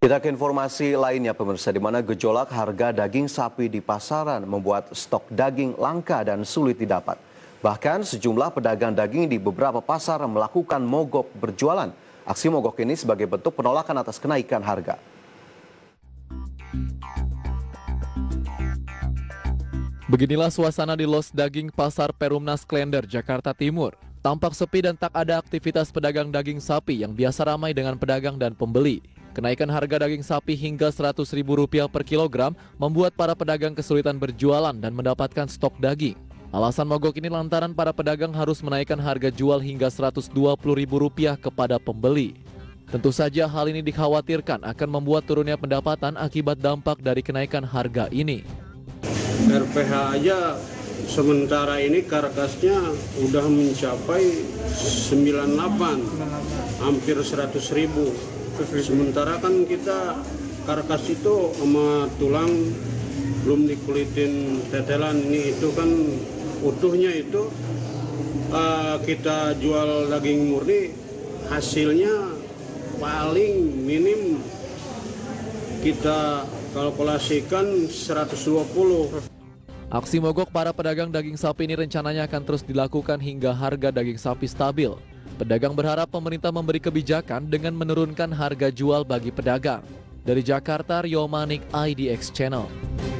Kita ke informasi lainnya pemirsa, di mana gejolak harga daging sapi di pasaran membuat stok daging langka dan sulit didapat. Bahkan sejumlah pedagang daging di beberapa pasar melakukan mogok berjualan. Aksi mogok ini sebagai bentuk penolakan atas kenaikan harga. Beginilah suasana di los daging Pasar Perumnas Klender, Jakarta Timur. Tampak sepi dan tak ada aktivitas pedagang daging sapi yang biasa ramai dengan pedagang dan pembeli. Kenaikan harga daging sapi hingga Rp100.000 per kilogram membuat para pedagang kesulitan berjualan dan mendapatkan stok daging. Alasan mogok ini lantaran para pedagang harus menaikkan harga jual hingga Rp120.000 kepada pembeli. Tentu saja hal ini dikhawatirkan akan membuat turunnya pendapatan akibat dampak dari kenaikan harga ini. RPH aja sementara ini karkasnya udah mencapai 98, hampir 100.000. Sementara kan kita karkas itu sama tulang belum dikulitin tetelan, ini itu kan utuhnya itu. Kita jual daging murni hasilnya paling minim kita kalkulasikan 120. Aksi mogok para pedagang daging sapi ini rencananya akan terus dilakukan hingga harga daging sapi stabil. Pedagang berharap pemerintah memberi kebijakan dengan menurunkan harga jual bagi pedagang. Dari Jakarta, Rio Manik, IDX Channel.